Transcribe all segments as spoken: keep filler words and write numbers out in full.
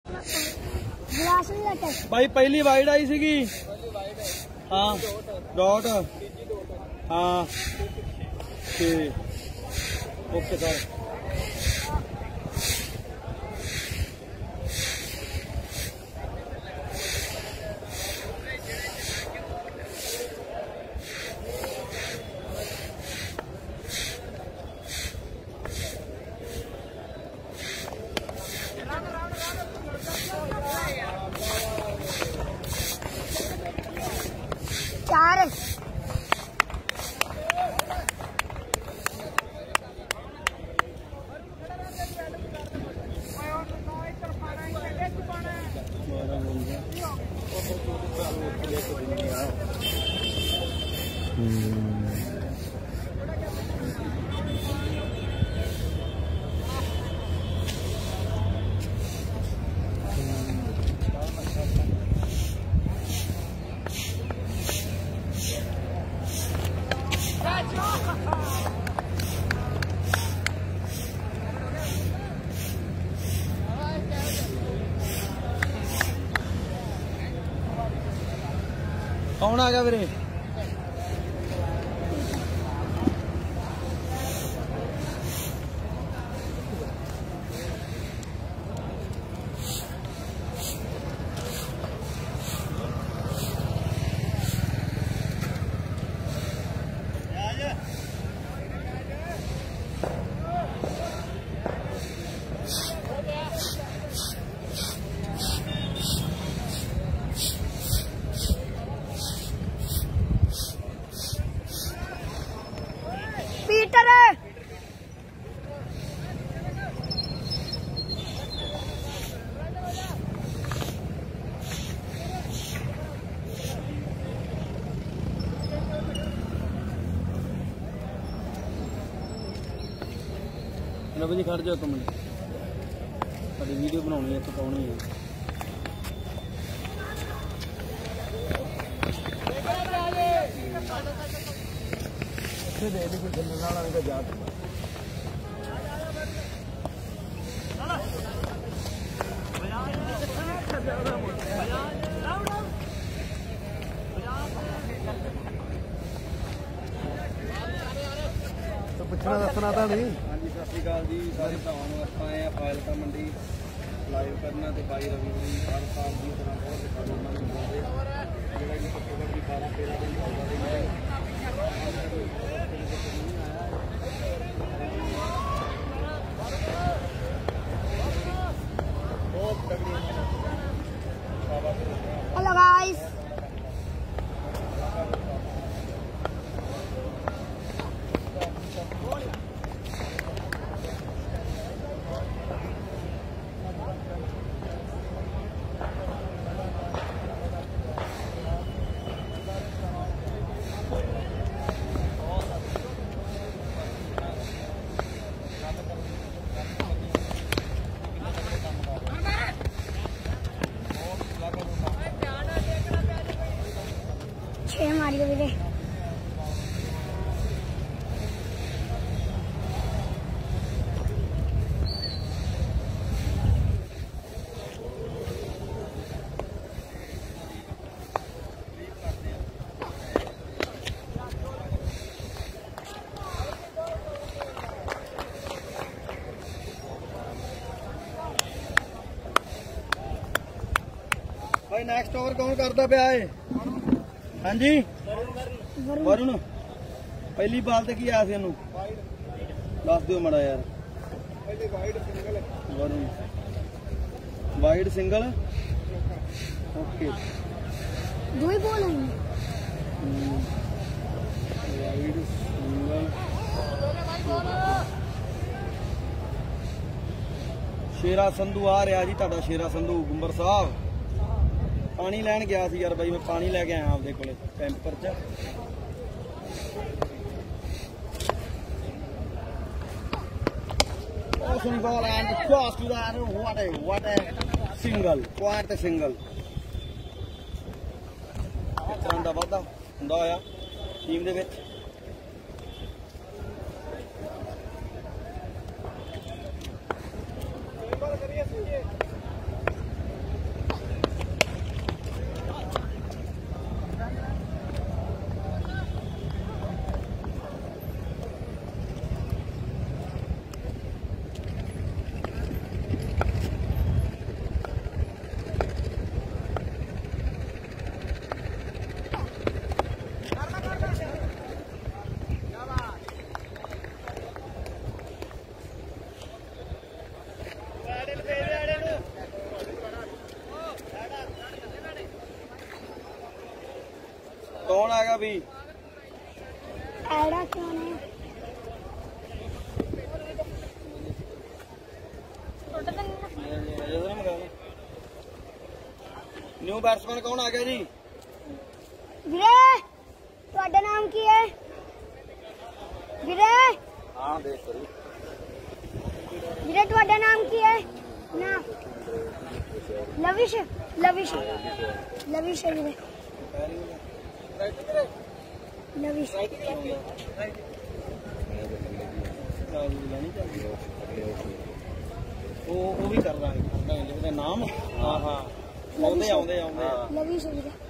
भाई पहली wide eye सीगी। हाँ डॉट। हाँ ठीक ओके सर। चार कौन आ गया मेरे? पीटर रवि जी खड़ जाओ तुम सारी वीडियो बनानी है तो पानी है। दे दे कोई गन्ना वाला का जा तो पूछना दसना था नहीं। हाँ जी सत श्री अकाल जी सारे भरावां आप आए हैं फाइलका मंडी लाइव करना तो भाई रवि जी हर साल की तरह बहुत खबरों में मिलते जो कि पक्के की बारह तेरह दिन चलता हेलो गाइस छह मारियो वीरे भाई नेक्स्ट ओवर कौन करता पे है? हाँ जी वरुण पहली बाल तो की आया सी इनू दस दो माड़ा यार। वरुण वाइड सिंगल ओके दो ही बॉल है वाइड सिंगल। शेरा संधू आ रहा जी तुहाडा शेरा संधू गुंबर साहब पानी लैन गया सी यार भाई मैं पानी लैके आया आपदे कोले कैंपर च। Ball and cross to the what a what a single क्वार ते सिंगल इस तरह का वाधा हुंदा होया टीम दे विच। आएगा अभी? एड़ा क्यों नहीं? न्यू बैट्समैन कौन आ गया जी? वीरे ਤੁਹਾਡਾ नाम की है? वीरे हाँ देख करी। वीरे ਤੁਹਾਡਾ नाम की है? ना लविश लविश लविश है वीरे लविश। वो वो भी कर रहा है नाम। हाँ हाँ आउंदे आउंदे आउंदे लविश है वीरे।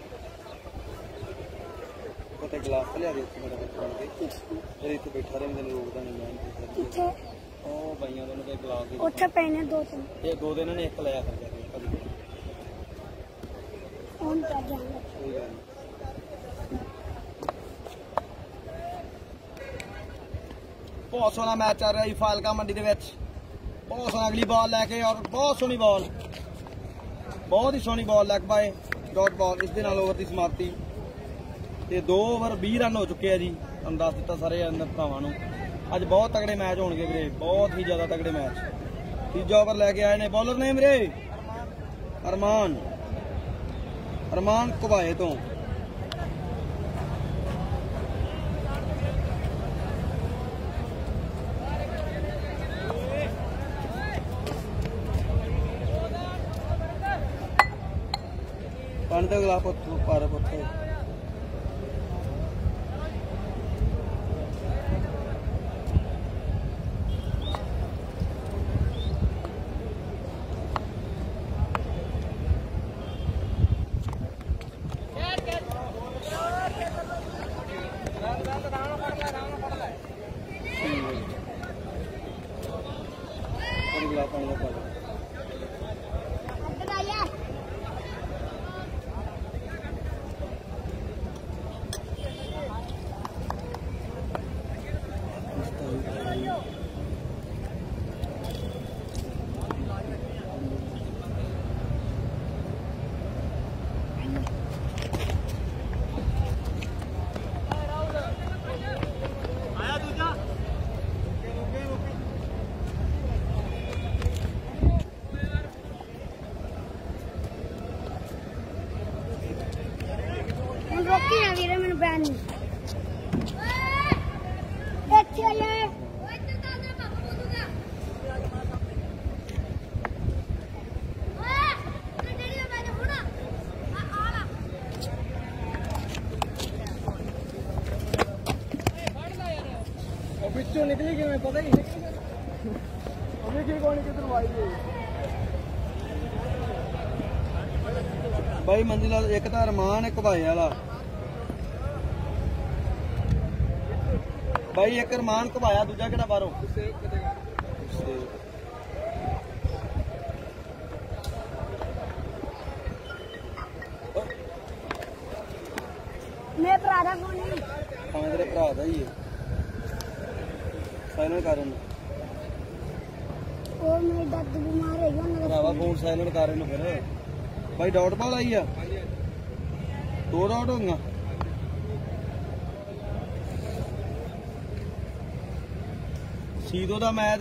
कोते गिलास लिया दे मेरा बच्चा के फिर इत्थे बैठा रहे मैंने रोकदा नहीं मैं किथे ओ भाइयों दोनों के गिलास दे ਉੱਥੇ ਪਏ ਨੇ ਦੋ ਤਿੰਨ ये दो दिन ने एक लिया कर कभी फोन कर जाएंगे। कोई गल नहीं। बहुत सोहना मैच चल रहा है फालका मंडी दे विच। बहुत सोहना अगली बॉल लैके और बहुत सोहनी बॉल बहुत ही सोहनी बॉल लैग पाए डॉट बॉल इस दे नाल ओवर की समाप्ति ते दो ओवर बीस रन हो चुके हैं जी। तुहानूं दस दिता सारे अंदर भरावां नूं अज बहुत तगड़े मैच होणगे वीरे बहुत ही ज्यादा तगड़े मैच। तीजा ओवर लैके आए ने बॉलर ने वीरे अरमान अरमान घुबाए तो पानी का गिलास पारे पुत्ते गिलास पानी का पारे रोकी ना वीरे मैंने बैन नहीं चले पिछू निकली कि मैं पता ही नहीं अभी की कौन किधर भाई भाई मंजिला एक तो अरमान एक भाई वाला भाई एक अरमान घुबाया दूजा केड़ा बाहरों मेरे भरा दा फोन है हाँ तेरे भरा दा ही है साइलेंट कर वो मेरी दादी बीमार है मेरा भरावा फोन साइलेंट कर रहे फिर भाई डॉट बॉल आई है दो डॉट हो गया सीधो दा मैच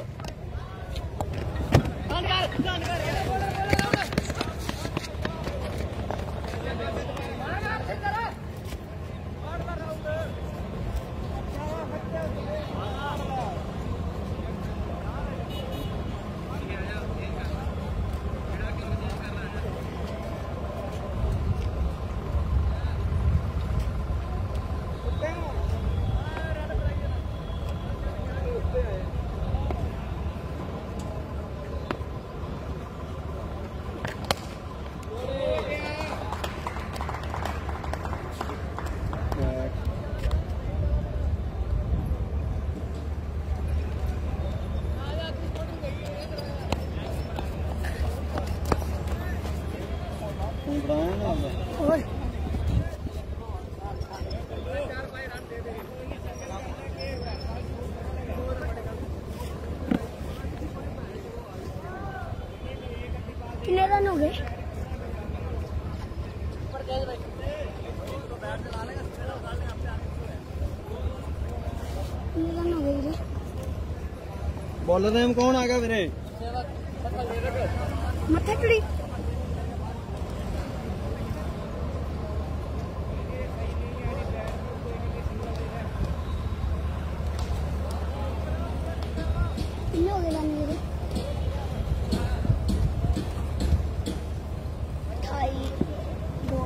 और कितने रन हो गए? रन हो गई रे बॉलर नेम कौन आ गया वीरे मत्था टुड़ी हो गए रन मेरे ढाई दो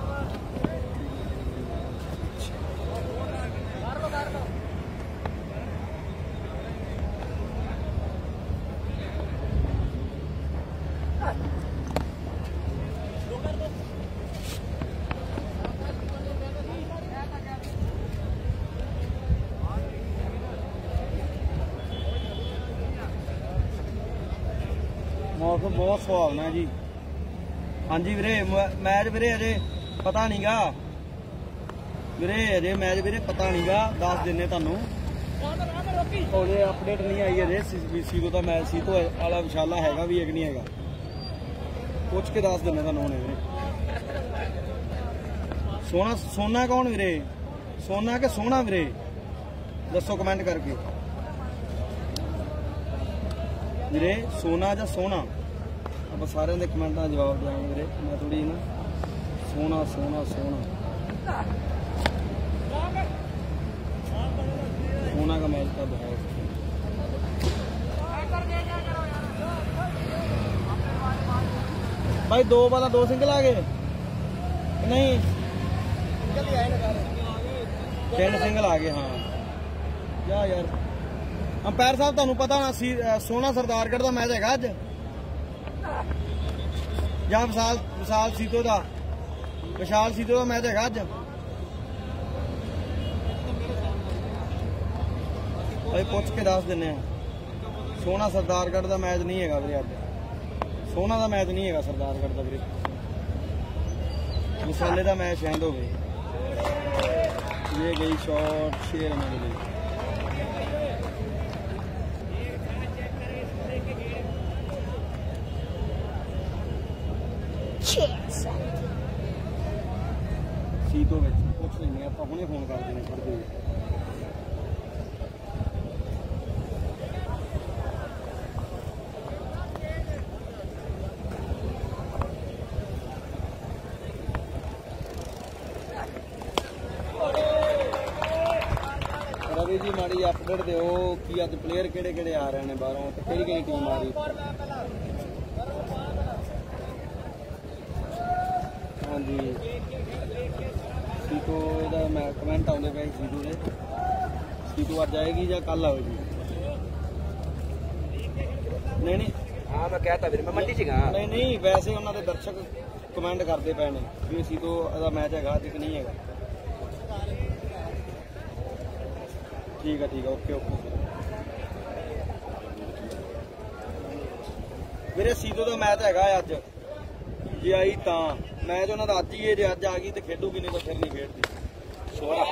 मौसम बहुत सुहावना जी। हाँ जी वीरे मैच वीरे अजे पता नहीं गा वीरे अजे मैच वीरे पता नहीं गा दस दिने तुहानू अजे अपडेट नहीं आई अजे सीतो का मैच सीतो वाला विशाला हैगा भी है कि नहीं हैगा पुछ के दस दिने तुहानू हुणे वीरे। सोना सोना कौन वीरे सोना के सोना वीरे दसो कमेंट करके वीरे सोना या सोना आप सारे दे कमेंटा का जवाब देंगे वीरे। मैं थोड़ी ना सोना सोना सोना सोना का मैच था बहुत भाई दो वाला दो सिंगल आ गए नहीं तीन सिंगल आ गए। हाँ या यार अंपायर साहब तुहानू पता होना सोना सरदारगढ़ का मैच है अज या विशाल विशाल सीतो का विशाल सीतो का मैच है अज भाई पुछ के दस दिन सोना सरदारगढ़ का मैच नहीं है वीरे अज सोना का मैच नहीं है सरदारगढ़ का वीरे विशाले का मैच शायद हो गई ये गई शॉट छे रन गई। सीतो में कुछ नहीं आप हुणे फोन कर देने पड़ गए रवि जी माड़ी अपडेट दो कि अज प्लेयर किहड़े किहड़े आ रहे हैं बाहरों तो किहड़ी किहड़ी टीम आ रही। हाँ जी सीतो का मैं कमेंट आते पे सीतो ने सीतो अज आएगी या कल आएगी नहीं नहीं हाँ मैं कहता फिर मैं मंडी च गा नहीं नहीं वैसे उन्होंने दर्शक कमेंट करते पे ने भी सीतो का मैच है अज कि नहीं है। ठीक है ठीक है ओके ओके मेरे सीतो का मैच है अज जे आई तो मैच उन्होंने अज ही है जो अज आ गई तो खेडूगी नहीं तो फिर नहीं खेडती सोहरा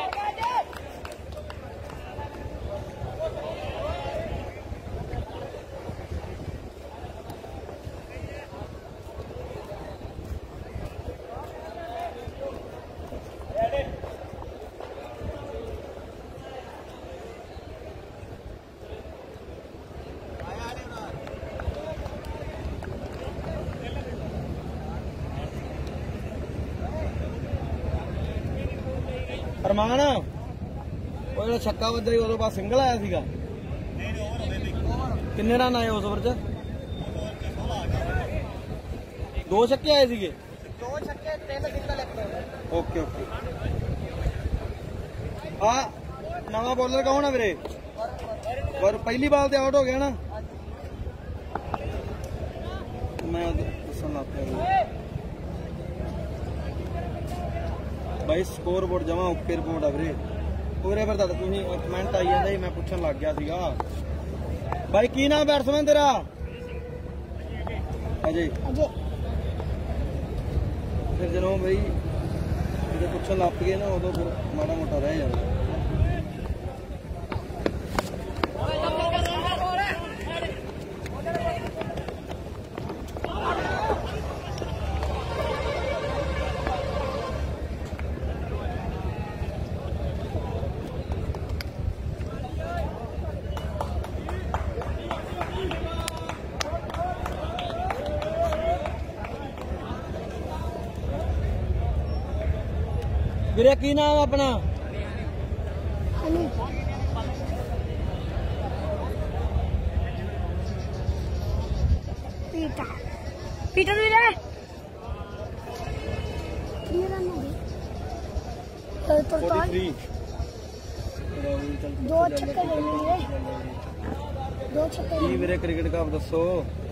अरमान वो जो छक्का वजा उदों बाद सिंगल आया सीगा किन्ने रन आए उस ओवर च दो छक्के आए सीगे ओके ओके। हाँ नवा बॉलर कौन है वीरे और पहली बाल से आउट हो गया ना मैं दसन लग पिया भाई स्कोर बोर्ड जमा ओके रिपोर्ट है वीरे पूरे फिर तुम कमेंट आई जाता मैं पूछन लग गया सीगा भाई की नाम बैट्समैन तेरा अजय फिर जो भाई जो पूछन लग गए ना उदो फिर माड़ा मोटा रह जाता। ਵੀਰੇ ਕੀ ਨਾਮ ਆਪਣਾ? हनी पीटा पीटर भी रहा कितने रन हो गए? चौवालीस दो छक्के ले लिए दो छक्के ਕੀ ਵੀਰੇ ਕ੍ਰਿਕਟ ਕੱਪ ਦੱਸੋ?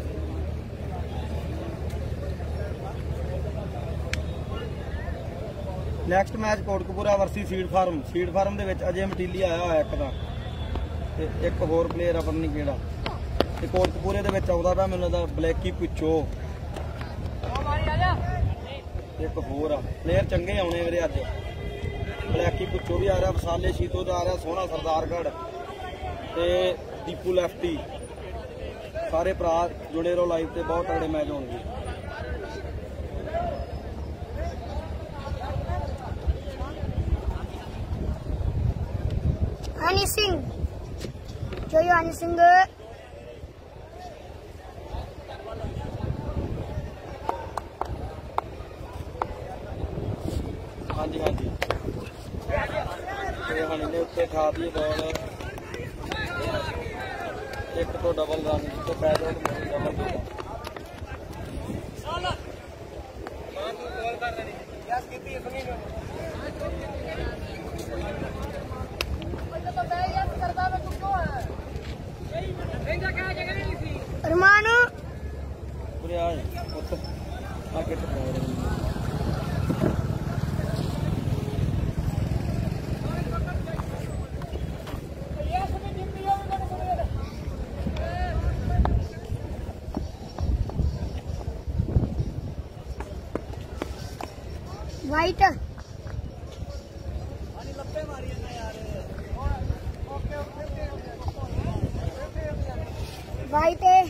Next match Kotkapura versus seed farm. Seed farm ਦੇ ਵਿੱਚ ਅਜੇ ਮਟੀਲੀ ਆਇਆ ਹੋਇਆ ਇੱਕ ਦਾ ਤੇ ਇੱਕ ਹੋਰ ਪਲੇਅਰ ਆ, ਪਤਾ ਨਹੀਂ ਕਿਹੜਾ। ਤੇ ਕੋਟਕਪੂਰੇ ਦੇ ਵਿੱਚ ਆਉਂਦਾ ਪਿਆ ਮੈਨੂੰ ਲੱਗਦਾ ਬਲੈਕੀ ਪੁੱਛੋ, ਇੱਕ ਹੋਰ ਆ। ਪਲੇਅਰ ਚੰਗੇ ਆਉਣੇ ਵੀਰੇ ਅੱਜ। ਬਲੈਕੀ ਪੁੱਛੋ ਵੀ ਆ ਰਿਹਾ, ਵਸਾਲੇ ਸ਼ੀਤੋ ਦਾ ਆ ਰਿਹਾ, ਸੋਹਣਾ ਸਰਦਾਰਗੜ੍ਹ ਤੇ ਦੀਪੂ ਲੈਫਟੀ। ਸਾਰੇ ਭਰਾ ਜੁੜੇ ਰਹੋ ਲਾਈਵ ਤੇ, ਬਹੁਤ ਤਗੜੇ ਮੈਚ ਹੋਣਗੇ। हनी सिंह जो ये हनी सिंह हाँ जी हाँ जी हनी ने उत्ते खा दी बॉल, एक तो डबल रन तो पैर डबल रमानो पूरे आए पुत आगे तो वाइट वाइट है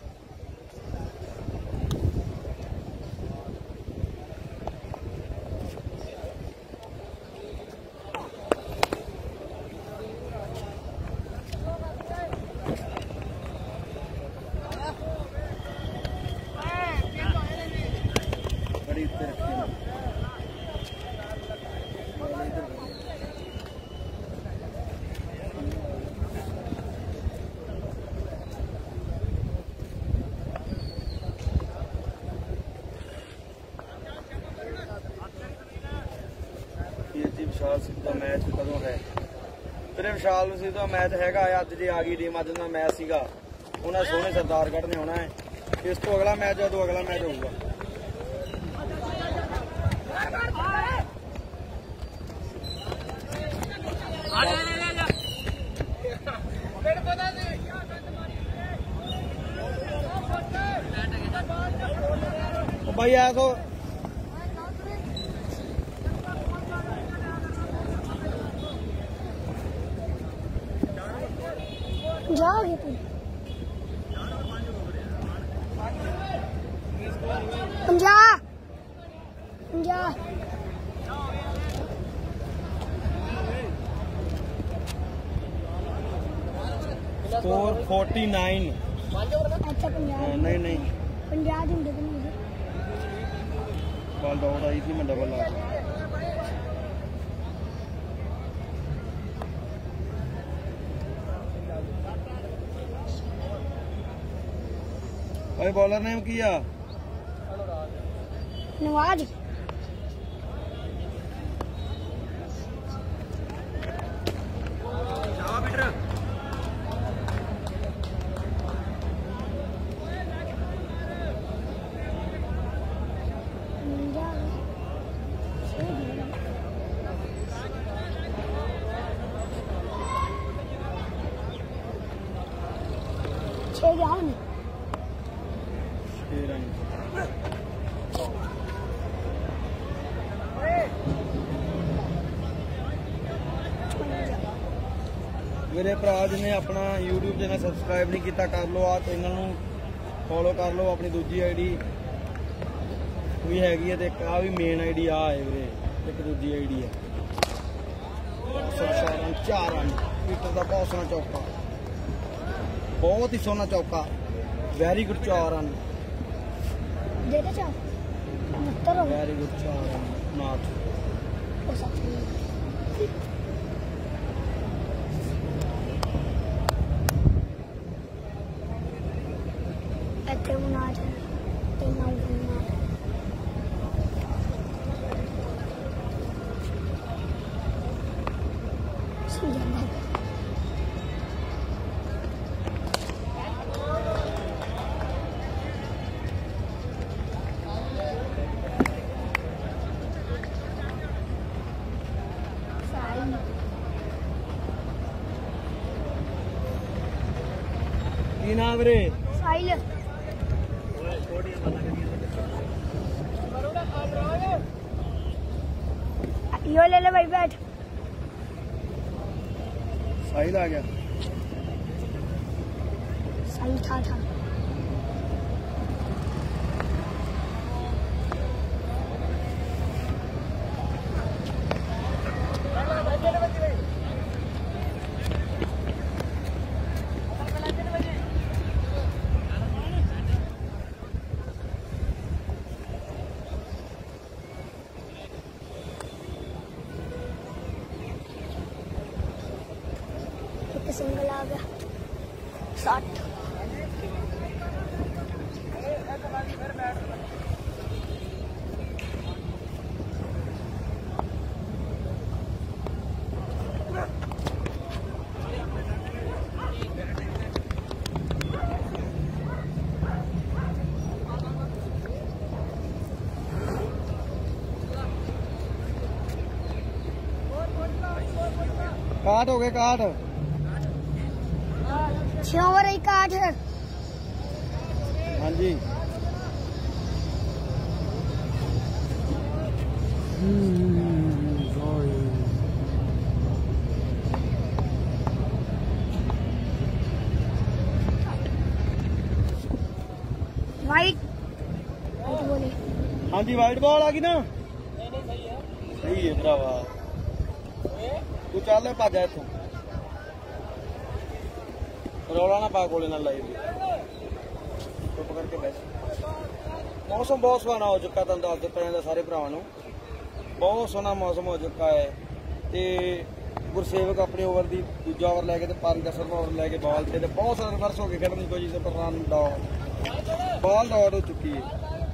बड़ी उत्ते रखी विशाल सिंह का मैच कदों है? फिर विशाल सिंह का मैच हैगा अज जी आ गई टीम। अज का मैच सीगा उन्हें सोहने सरदारगढ़ ने आना है। इस तो अगला मैच जो अगला मैच होगा भाई आया तो जाओगे तुम Punjab Punjab score forty nine. अच्छा पंजाब नहीं नहीं पंजाब ही मुझे बॉल डाउट आई थी, मैं डबल आ गया। भाई बॉलर ने किया नवाज छह गया हमने मेरे भरा जिन्हें अपना यूट्यूब चैनल सबसक्राइब नहीं किया कर लो, आ चैनल फॉलो कर लो। अपनी दूजी आई डी भी हैगी है, आ भी मेन आई डी आ है वीरे, एक दूजी आई डी है। चार रन पीटर का बहुत सोहना चौका, बहुत ही सोहना चौका, वेरी गुड चार रन, वेरी गुड चार रन नाथ। हो सकती है। ऐसे बना रहे तीन आउट बना रहे की नाम रे साहिल यो ले ले भाई बैठ। साहिल आ गया। साहिल था था सिंगल आ गया साठ। काट हो गए काट छह ओवर एक आठ है। हाँ जी वाइट बोले। हाँ जी वाइट बॉल आ गई ना। सही है भरावा तू चल भज जा इथों रौला ना पा कोले ना लाई चुप करके बैठ। मौसम बहुत सुहाना हो चुका तुम दसते पे सारे भरावां नूं बहुत सोहना मौसम हो चुका है। ते गुरसेवक अपने ओवर की दूजा ओवर लैके पान दसवां ओवर लैके बॉल से बहुत सारा रिवर्स हो गए खेलने की कोशिश पर रन डॉट बॉल डॉट हो चुकी है।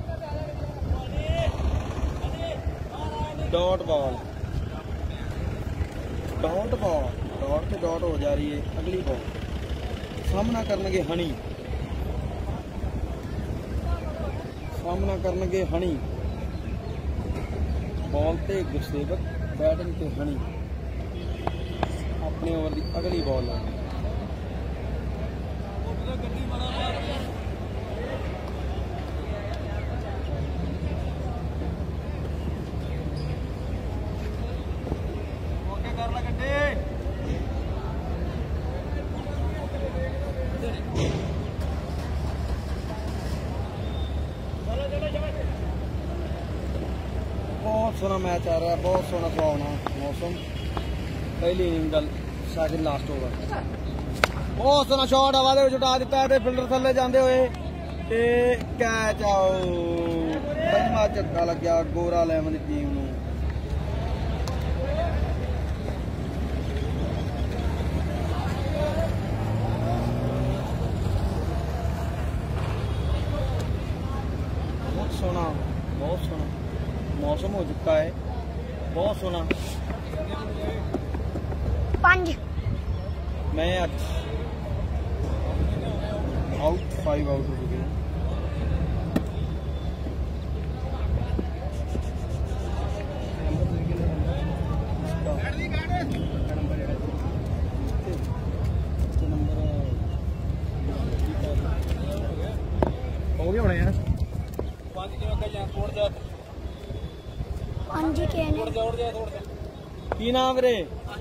Dot ball dot ball dot से डॉट हो जा रही है। अगली बॉल सामना करनगे हनी सामना करनगे हनी बॉल ते गुरसेवक बैटिंग ते हनी अपने ओवर की अगली बॉल है। बहुत सोहना मैच आ रहा है बहुत सोहना सुहावना मौसम। पहली इनिंग सैकिंड लास्ट ओवर बहुत सोहना शॉट हवा दे उठा दिता है फील्डर थले जाते हुए कैच आउट। पंजवां झटका लग गया गोरा इलेवन की टीम नूं। बहुत सोहना बहुत सोहना मौसम हो चुका है बहुत सोहना। पांच मैच आउट फाइव आउट हो चुके हैं। हो गए होने हैं पांच के ने की नाम रे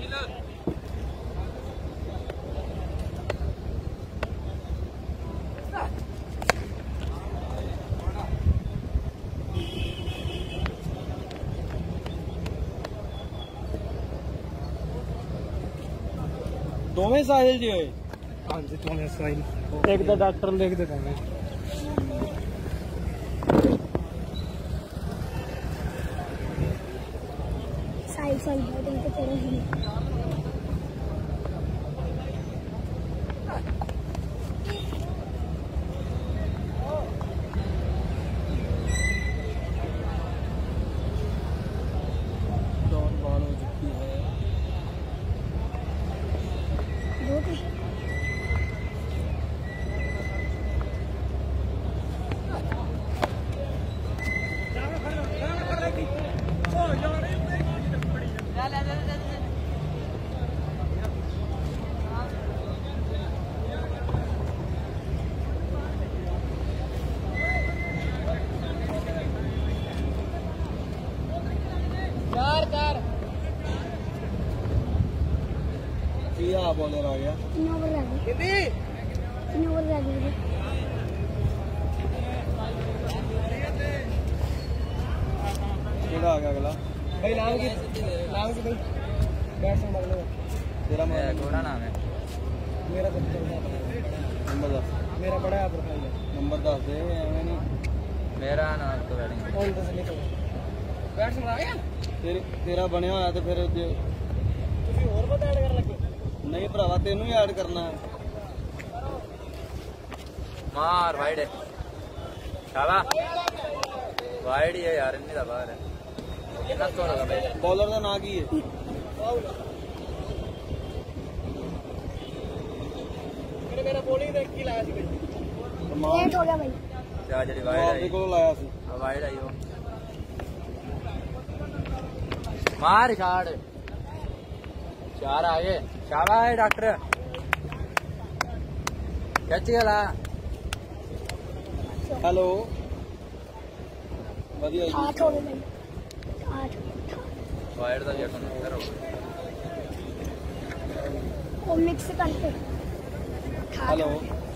दोवें साहिल जी होए। हाँ जी दोवें साहिल एक तो डॉक्टर लिख देता है। आई साल बैटिंग तो तेरे ही डॉट बॉल हो चुकी है। दो के चार चार क्या बॉलर आ गया। तीन ओवर रह गए तीन ओवर रह गए केड़ा आ गया अगला। भाई नाम की नाम की भाई बैट्समैन बदलो तेरा मेरा नाम घोड़ा नाम है। मेरा तो चलता नंबर दस मेरा बड़ा है प्रोफाइल नंबर दस दे एवं नहीं। मेरा नाम तो बैटिंग ऑन द निकल बैट्समैन आ गया तेरे तेरा बनया होया तो फिर जे ਤੁਸੀਂ ਹੋਰ ਪਤਾ ਐਡ ਕਰਨ ਲੱਗੇ नहीं भरावा तेनू ही ऐड करना है। मार वाइड है शाला वाइड ही है यार इतनी दबा है कितना स्कोर होगा भाई। बॉलर का नाम की है। मैंने मेरा बॉलिंग देख के लाया सी भाई लेट हो गया भाई क्या जड़ी वो वाइड आपके आई को लाया सी। वाइड आई हो मार छाड़ चार आगे शाबाश डॉक्टर कैच गया हेलो बढ़िया जी। आठ हो गए भाई आठ वाइड का भी अपन करो वो मिक्स करके हेलो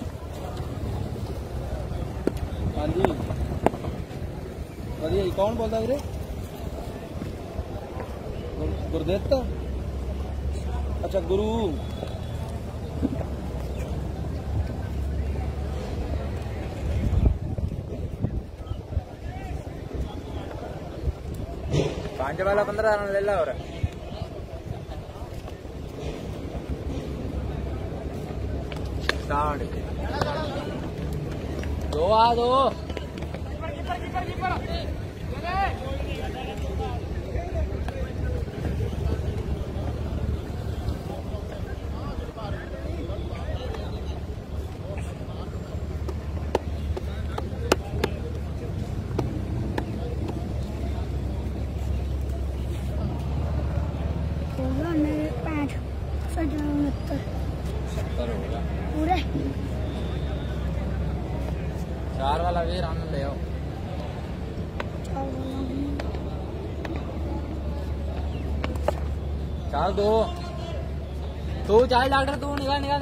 हाँ जी बढ़िया जी। कौन बोलता वीरे गुर- गुरदत्त अच्छा गुरु पांच वाला पंद्रह रन ले ला और स्टार्ट दो आ दो होगा मेरे पैंठ सत्रह उनहत्तर सत्तर हो गया पूरे चार वाला भी रन ले आओ चार दो तू चाल डॉक्टर तू निकाल निकाल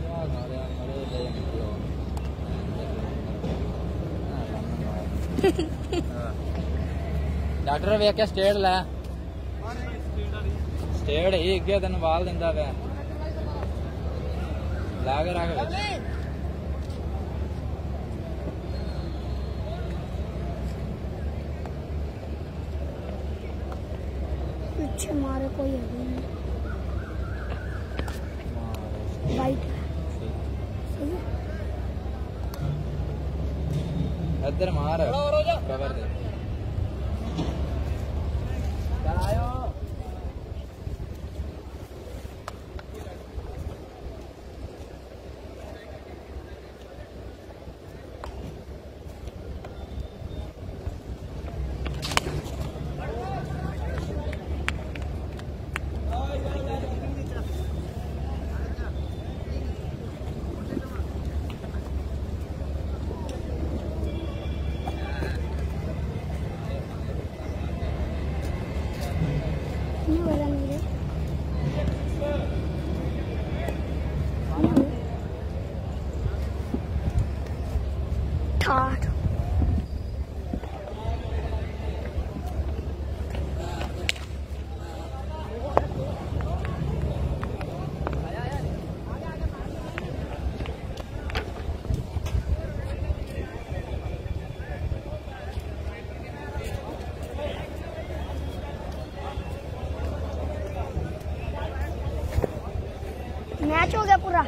निकाल डॉक्टर वे क्या स्टेट लै स्टेट ही अगे तेन बाल दिंदा पे ला के रख पीछे मारे कोई है नहीं वाइट सही है इधर मार कवर दे चलायो पूरा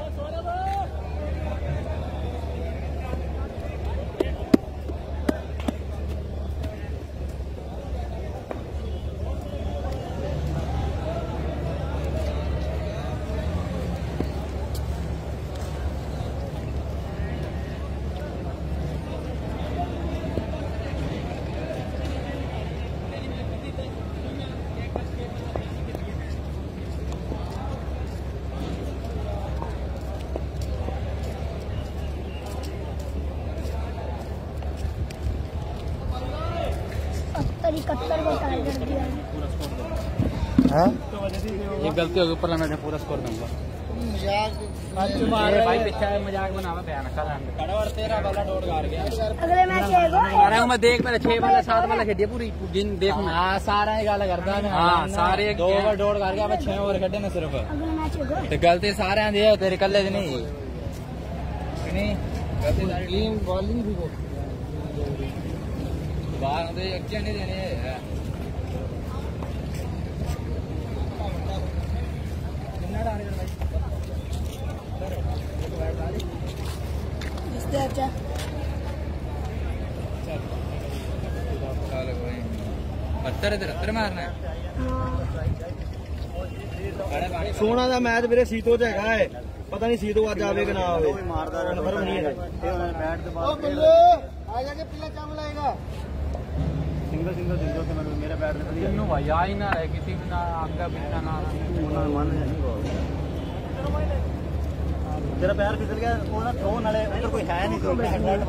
सत्तर इकहत्तर को टारगेट दिया हाँ ये गलती होगी ऊपर मैं पूरा स्कोर दूंगा मजाक भाई पीछे मजाक बनावा बयान कर तेरा वाला डोर गार गया अगले मैच है अरे मैं देख पहले छह वाला सात वाला खेडिया पूरी जिन देख हाँ सारा ही गल करदा मैं हाँ सारे दो ओवर डोड़ कर गया मैं छह ओवर कड्ढे ने सिर्फ अगले मैच है ते गलती सारे दी है तेरे कल्ले दी नहीं नहीं गलती गेम बॉलिंग भी बाहर दे अक्के नहीं देने है इससे अच्छा चल कोई पत्थर इधर पत्थर मारना है ਸੋਨਾ ਦਾ ਮੈਚ ਵੀਰੇ ਸੀਤੋ ਚ ਹੈਗਾ ਹੈ ਪਤਾ ਨਹੀਂ ਸੀਤੋ ਅੱਜ ਆਵੇ ਕਿ ਨਾ ਆਵੇ ਮਾਰਦਾ ਕਨਫਰਮ ਨਹੀਂ ਹੈ ਇਹ ਉਹਨਾਂ ਨੇ ਬੈਟ ਦੇ ਬਾਅਦ ਉਹ ਬੱਲੇ ਆ ਜਾ ਕੇ ਪਿੱਲਾ ਚਾਵਲ ਆਏਗਾ ਸਿੰਗਲ ਸਿੰਗਲ ਦਿੰਦੇ ਹੋ ਕਿ ਮੈਨੂੰ ਮੇਰੇ ਬੈਟ ਦੇ ਵਧੀਆ तीनों भाई आ ही ना रहे किसी भी ना आगे पीछे ना ਉਹਨਾਂ ਨੂੰ ਮੰਨ ਨਹੀਂ ਤੇਰਾ ਪੈਰ ਫਿਸਲ ਗਿਆ ਉਹ ਨਾ ਥਰੋ ਨਾਲੇ ਉਧਰ ਕੋਈ ਹੈ ਨਹੀਂ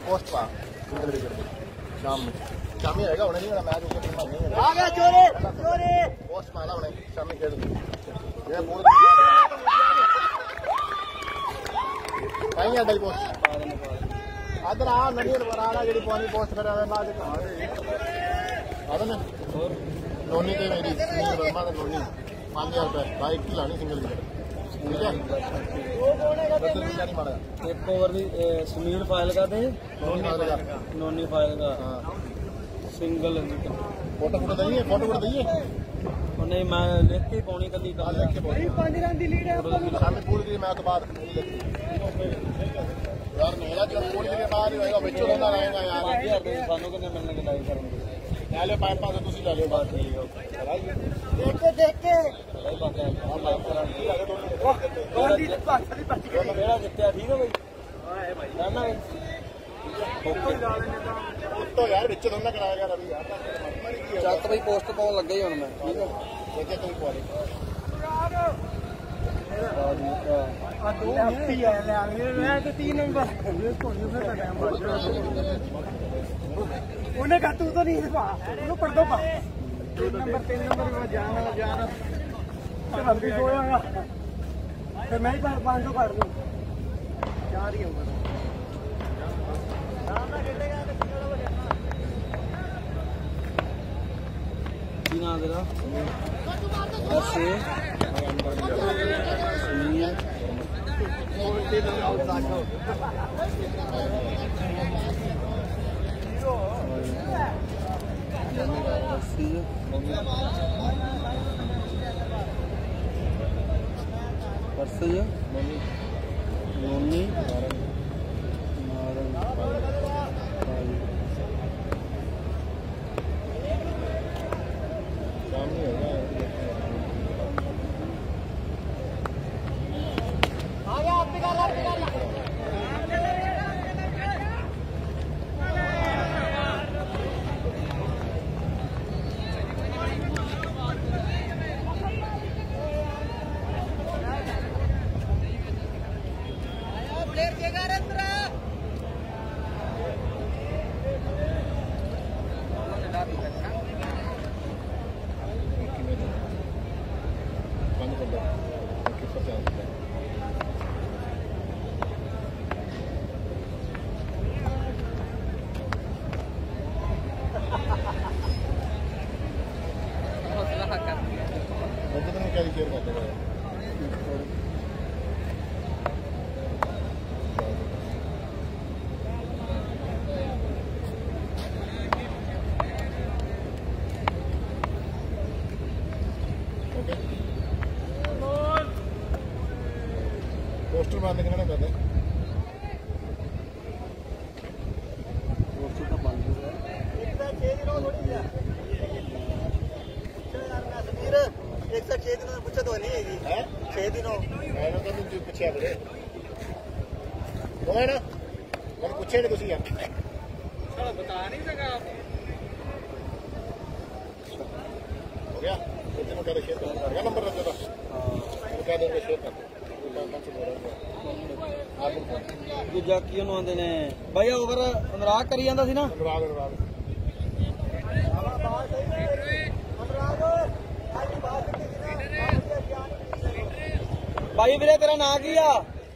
पोस्ट पा शाम में शाम ही रहेगा उन्हें नहीं होना मैच ऊपर टीम नहीं आ गया चोरी चोरी पोस्ट पाना उन्हें शाम में खेल ये बोल कहीं है भाई पोस्ट अदर आ नदी पर आना जेडी पानी पोस्ट करे ना जे आदन नोनी ते मेरी सुनील वर्मा ने नोनी पाँच हजार रुपए बाइक की लानी सिंगल विकेट ठीक है बदल भी नहीं मारा एक ओवर दी सुनील फाइल का दे नोनी मार लगा नोनी फाइल का हां सिंगल फोटो फोटो दइए फोटो फोटो दइए और नहीं मैं लिख के पानी कदी हां लिख के बोल पांच रन दी लीड है शाम पूरी दी मैच के बाद यार मेरा जब पूरी दी बाद होएगा बच्चों का रहेगा यार यार सानू कितने मिलने के लाइव करेंगे ले लो पाइप पास तुसी ले लो बात ठीक है देख के देख के हां बात है हां लाइव करेंगे कौन दी पाछली पच गई मेरा जितया ठीक है भाई हां भाई ना ना ओके तो यार बिच दोनों कराएगा रवि यार ਚੱਕ ਬਈ ਪੋਸਟ ਪਾਉਣ ਲੱਗਾ ਹੀ ਹੁਣ ਮੈਂ ਠੀਕ ਹੈ देखिए तुम क्वालिटी आ दो मिनट ही है ले मैं तो तीन नंबर इसको नहीं फिर टाइम बच उन्हें कहा तू तो नहीं पा तू पढ़ दो पा तीन नंबर तीन नंबर में जाना जाना तो हम भी सोएगा फिर मैं ही पाँच सौ कर दूँ चार ही होगा ਕੀ ਨਾਮ ਤੇਰਾ ਐਸੇ ਸੁਨੀਲ परसों नोनी बंद कर दो किसका चांस है मुझे तो क्या शेयर करते हैं पोस्टर बंद करना पड़ता है पोस्टर तो बंद हो गया एक सौ छह दिनों में पूछा तो नहीं है हैं छह दिनों मैंने तो नहीं पूछा बड़े वो है ना मैंने पूछे नहीं तुसी यार साला बता नहीं सका आप हो गया तो तेरे को शेयर कर क्या नंबर रख देता हां वो क्या देंगे शेयर कर ਦੂਜਾ ਕੀ ਉਹਨੂੰ ਆਂਦੇ ਨੇ ਬਾਈ ਓਵਰ ਅਨੁਰਾਗ ਕਰੀ ਜਾਂਦਾ ਸੀ ਨਾ अनुराग अनुराग ਬਾਈ ਵੀਰੇ ਤੇਰਾ ਨਾਂ ਕੀ ਆ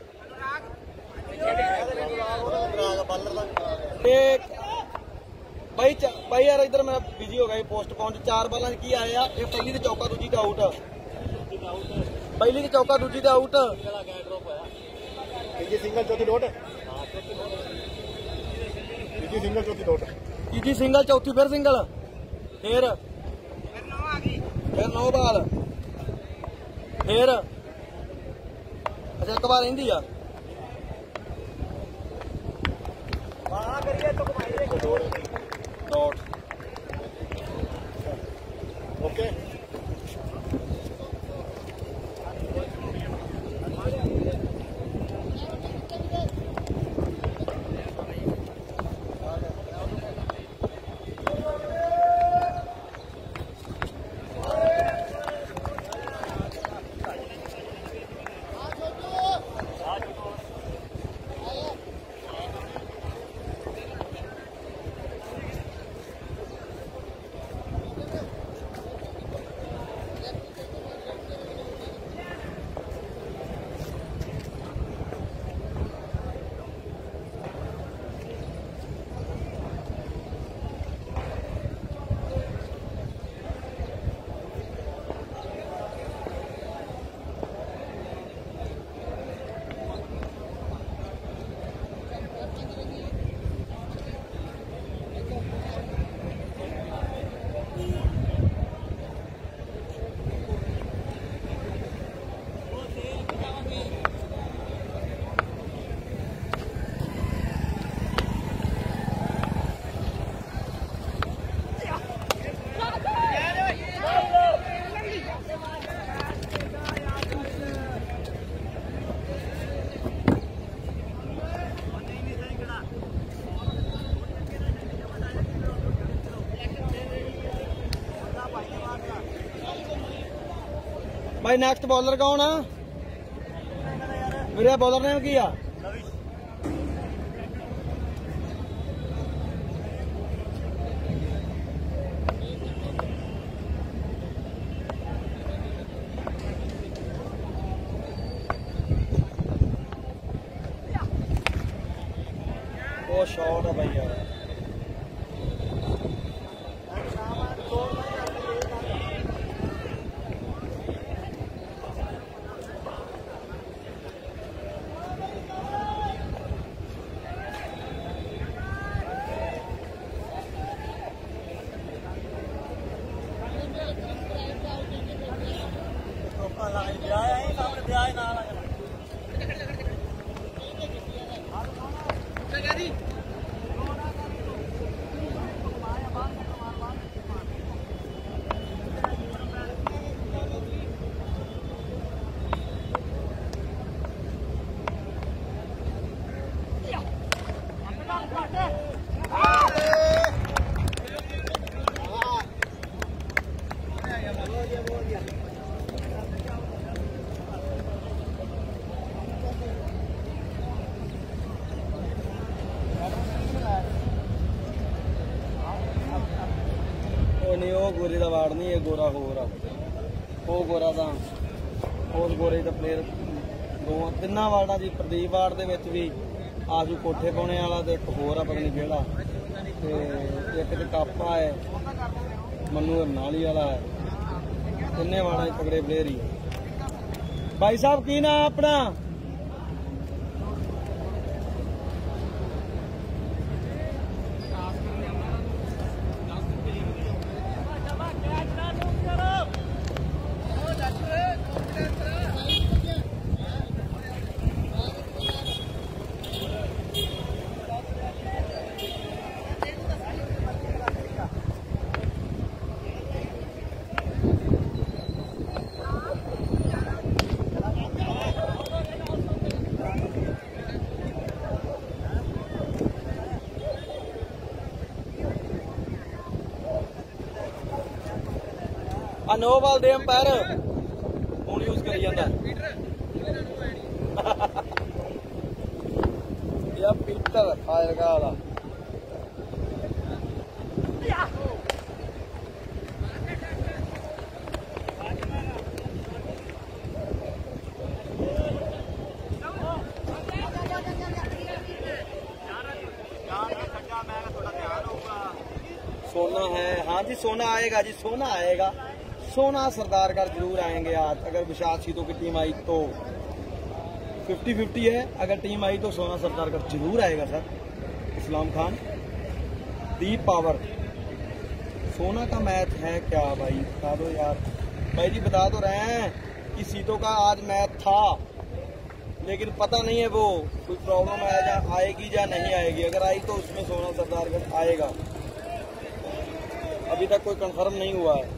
ਤੇ ਬਾਈ ਚ- ਬਾਈ ਯਾਰ ਇਧਰ ਮੈਂ ਬਿਜੀ ਹੋ ਗਿਆ ਪੋਸਟ ਪਹੁੰਚ ਚਾਰ ਬਾਲਾਂ 'ਚ ਕੀ ਆਏ ਆ ਇਹ ਪਹਿਲੀ ਤੇ ਚੌਕਾ ਦੂਜੀ ਤੇ ਆਊਟ ਪਹਿਲੀ ਤੇ ਚੌਕਾ ਦੂਜੀ ਤੇ ਆਊਟ तीजी सिंगल चौथी डॉट तीजी सिंगल चौथी डॉट ਤੀਜੀ ਸਿੰਗਲ ਚੌਥੀ ਫਿਰ ਸਿੰਗਲ ਫੇਰ ਫਿਰ ਨੌ ਬਾਲ ਫੇਰ ਅੱਛਾ ਇੱਕ ਵਾਰ ਰਹਿੰਦੀ ਆ ਡਾਟ ओके भाई नेक्स्ट बॉलर कौन है मेरे बॉलर ने किया वो शॉट है भाई यार नहीं वो गोरे का वार्ड नहीं है गोरा होर वो गोरा का उस गोरे का प्लेयर दो तिना वार्डा जी प्रदीप वार्ड के भी आशू कोठे पाने वाला तो एक होर है पता नहीं केड़ा एक तो कापा है मनु नाली वाला है तिने वार्डा तगड़े प्लेयर ही भाई साहब की ना अपना नो बॉल दे अंपायर फोन यूज करी जाता यार पीटर फायर का वाला सोना है हाँ जी सोना आएगा जी सोना आएगा सोना सरदार का जरूर आएंगे आज अगर विशाल सीतों की टीम आई तो फिफ्टी फिफ्टी है अगर टीम आई तो सोना सरदार का जरूर आएगा सर इस्लाम खान दीप पावर सोना का मैच है क्या भाई बता दो यार भाई जी बता तो रहे हैं कि सीतों का आज मैच था लेकिन पता नहीं है वो कोई प्रॉब्लम आएगा आएगी या नहीं आएगी अगर आई तो उसमें सोना सरदार का आएगा अभी तक कोई कंफर्म नहीं हुआ है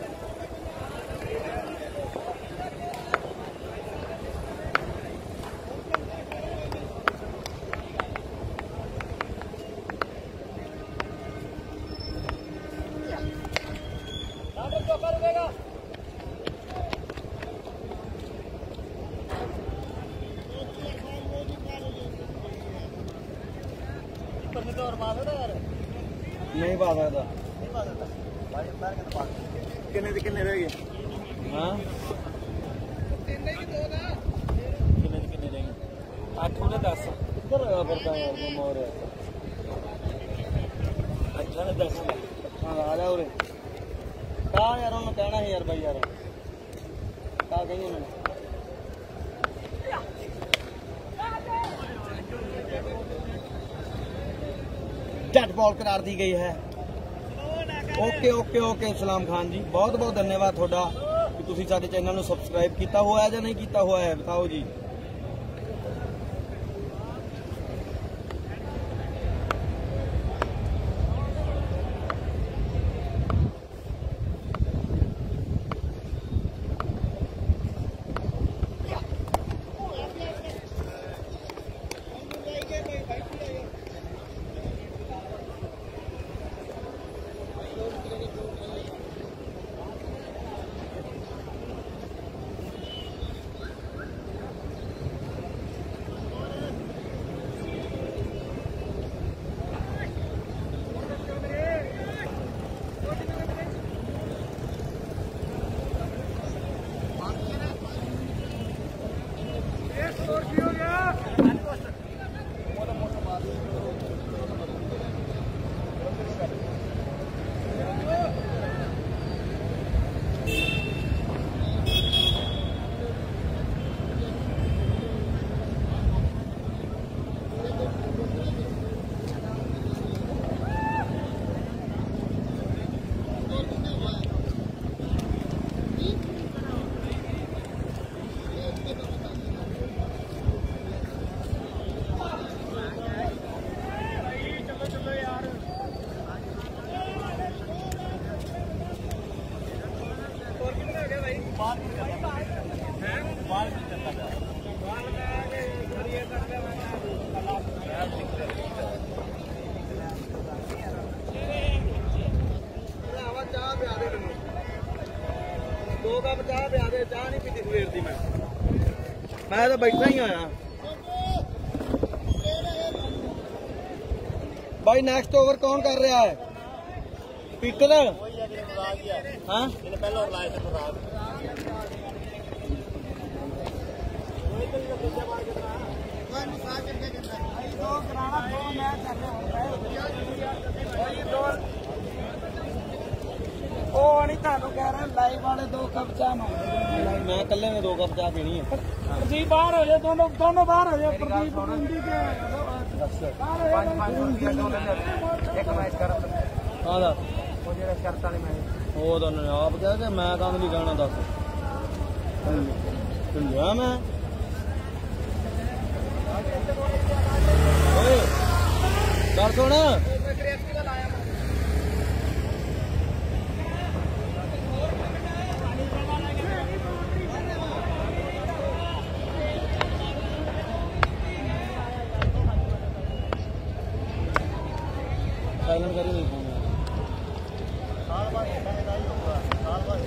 नहीं बात आता किन्ने किन्ने रह गए हाँ किन्ने किन्ने रह गए आठ ने दस किधर लगा पड़ता है यार वो और अच्छा ने दस हाँ आ जाओ रे कहा यार उन्होंने कहना है यार भाई यार कहा कहीं उन्होंने डेड बॉल करार दी गई है ओके ओके ओके सलाम खान जी बहुत बहुत धन्यवाद थोड़ा कि तुसी साडे चैनल नूं सबसक्राइब किया हुआ है या नहीं किया हुआ है बताओ जी ਦੋ ਕੱਪ ਚਾਹ ਪਿਆ ਦੇ ਚਾਹ ਨਹੀਂ ਪੀਤੀ ਸਵੇਰ ਦੀ ਮੈਂ ਮੈਂ ਤਾਂ ਬੈਠਾ ਹੀ ਆਇਆ भाई नेक्स्ट ओवर कौन कर रहा है पीटर हाँ लाइव वाले दो कप चाह मैं कल्ले ने दो कप चाह पीनी है प्रदीप बाहर हो जाए दोनों दोनों बाहर हो जाए प्रदीप हिंदी के एक मैच कर हाँ दस शर्त वाली मैच वो तो आप कह के मैं काम नहीं कहना दस लिया मैं कर सुन साइलेंट कर ही नहीं साल बाद होगा साल बाद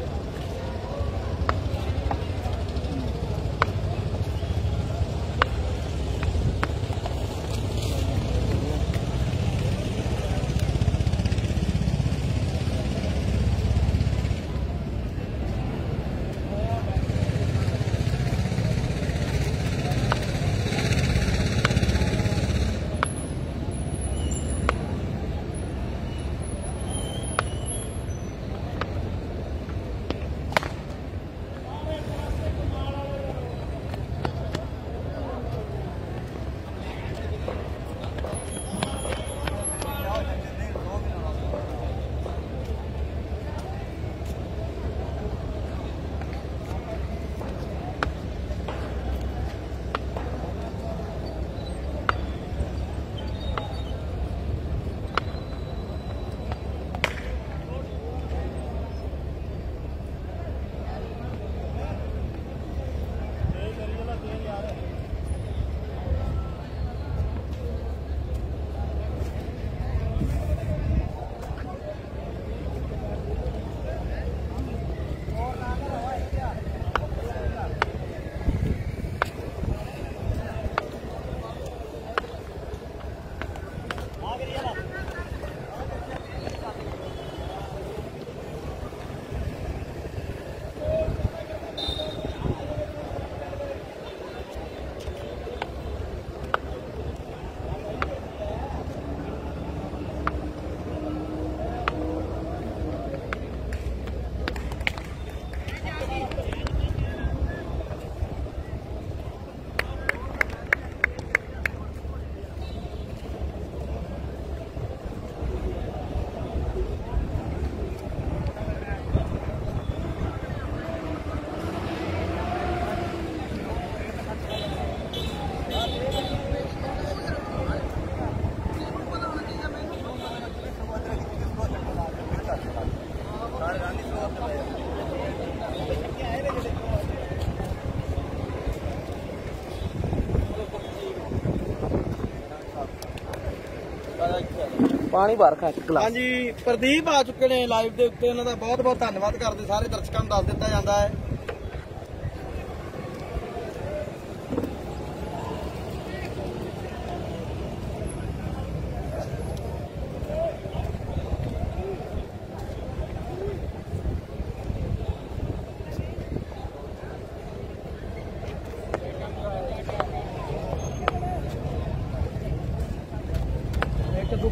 पानी भर खा एक गिलास। हाँ जी प्रदीप आ चुके ने लाइव के उत्ते उन्होंने बहुत बहुत धन्यवाद करते सारे दर्शकों को दस दिता जाता है।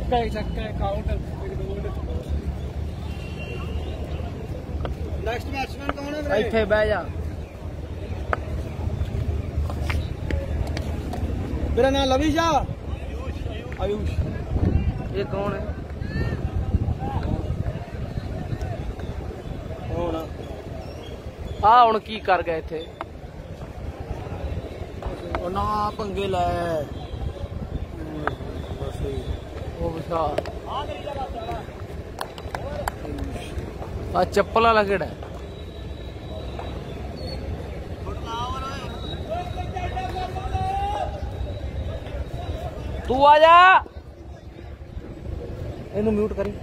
ਚੱਕਾ ਚੱਕਾ ਕਾਊਂਟਰ ਨੈਕਸਟ ਬੈਟਸਮੈਨ ਕੌਣ ਹੈ ਵੀਰੇ? ਇੱਥੇ ਬਹਿ ਜਾ ਮੇਰਾ ਨਾਮ ਲਵੀ ਸ਼ਾ ਆਯੂਸ਼। ਇਹ ਕੌਣ ਹੈ? ਹੁਣ ਆ ਹੁਣ ਕੀ ਕਰ ਗਿਆ ਇੱਥੇ? ਉਹ ਨਾ ਪੰਗੇ ਲੈ ਉਹ ਵਿਸ਼ਾ ਆ ਚੱਪਲ ਵਾਲਾ ਕਿਹੜਾ ਹੈ? ਤੂੰ ਆ ਜਾ ਇਹਨੂੰ ਮਿਊਟ ਕਰੀ।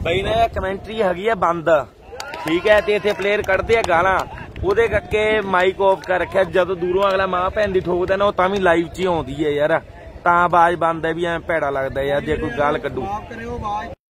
ਬਈ ਨੇ ਕਮੈਂਟਰੀ ਹੈਗੀ ਆ ਬੰਦ, ਠੀਕ ਹੈ, ਤੇ ਇੱਥੇ ਪਲੇਅਰ ਕੱਢਦੇ ਆ ਗਾਲਾਂ, ਉਹਦੇ ਕਰਕੇ ਮਾਈਕ ਆਫ ਕਰ ਰੱਖਿਆ। ਜਦੋਂ ਦੂਰੋਂ ਅਗਲਾ ਮਾਂ ਭੈਣ ਦੀ ਠੋਕਦਾ ਨਾ, ਉਹ ਤਾਂ ਵੀ ਲਾਈਵ 'ਚ ਹੀ ਆਉਂਦੀ ਹੈ ਯਾਰ, ਤਾਂ ਆਵਾਜ਼ ਬੰਦ ਹੈ ਵੀ ਐਂ ਭੈੜਾ ਲੱਗਦਾ ਯਾਰ ਜੇ ਕੋਈ ਗਾਲ ਕੱਢੂ।